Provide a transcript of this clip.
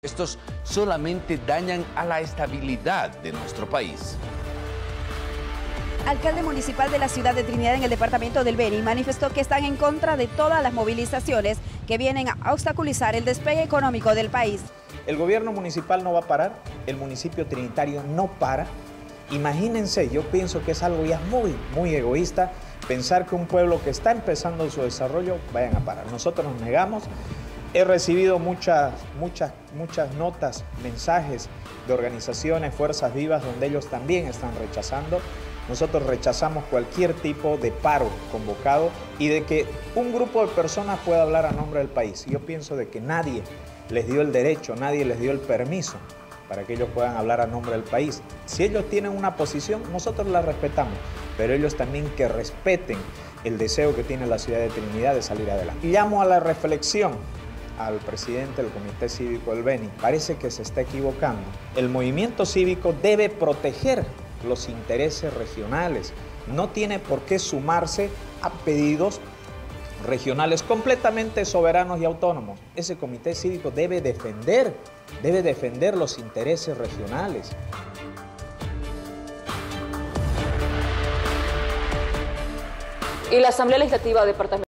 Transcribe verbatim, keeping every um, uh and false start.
Estos solamente dañan a la estabilidad de nuestro país. Alcalde municipal de la ciudad de Trinidad en el departamento del Beni manifestó que están en contra de todas las movilizaciones que vienen a obstaculizar el despegue económico del país. El gobierno municipal no va a parar, el municipio trinitario no para. Imagínense, yo pienso que es algo ya muy, muy egoísta pensar que un pueblo que está empezando su desarrollo vayan a parar. Nosotros nos negamos. He recibido muchas, muchas, muchas notas, mensajes de organizaciones, fuerzas vivas, donde ellos también están rechazando. Nosotros rechazamos cualquier tipo de paro convocado y de que un grupo de personas pueda hablar a nombre del país. Yo pienso de que nadie les dio el derecho, nadie les dio el permiso para que ellos puedan hablar a nombre del país. Si ellos tienen una posición, nosotros la respetamos, pero ellos también que respeten el deseo que tiene la ciudad de Trinidad de salir adelante. Llamo a la reflexión al presidente del Comité Cívico del Beni. Parece que se está equivocando. El movimiento cívico debe proteger los intereses regionales. No tiene por qué sumarse a pedidos regionales completamente soberanos y autónomos. Ese comité cívico debe defender, debe defender los intereses regionales. Y la Asamblea Legislativa Departamental